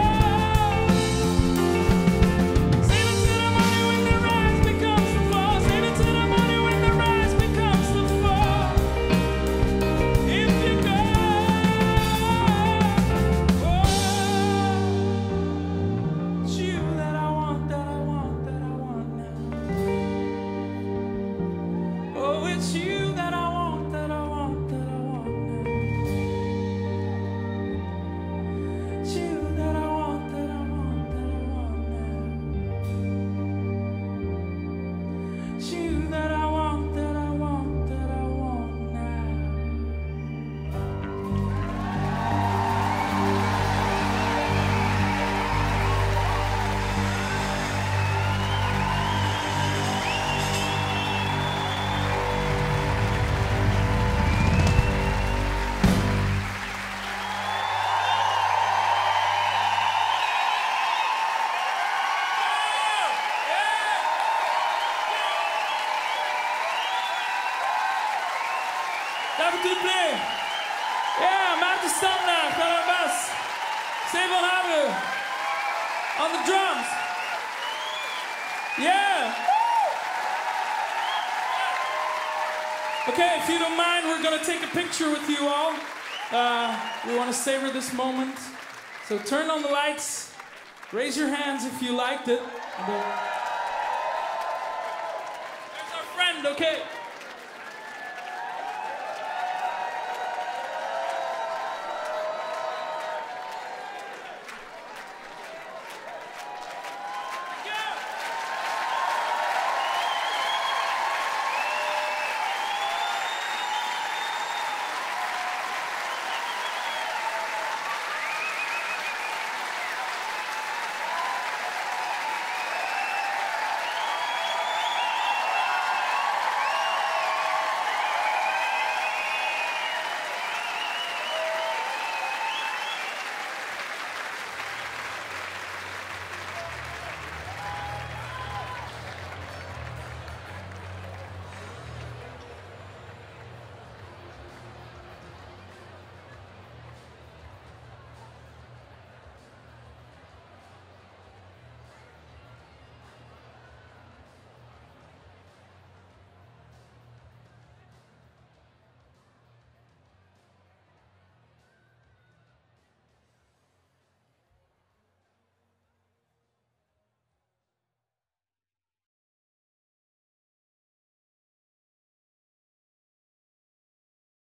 A: save it to the morning when the rise becomes the fall. Save it to the morning when the rise becomes the fall. If you go, it's you that I want, that I want, that I want now. Oh, it's you that I want, that I want, that I want now. It's you that I want, that I want, that I want now. It's you that I want, that I want, that I want now. Dank u toeplay. Ja, Maarten Standaard, aan de bas. Stefan Haber. On the drums. Yeah. Okay, if you don't mind, we're gonna take a picture with you all. We want to savor this moment. So turn on the lights. Raise your hands if you liked it. There's our friend, okay?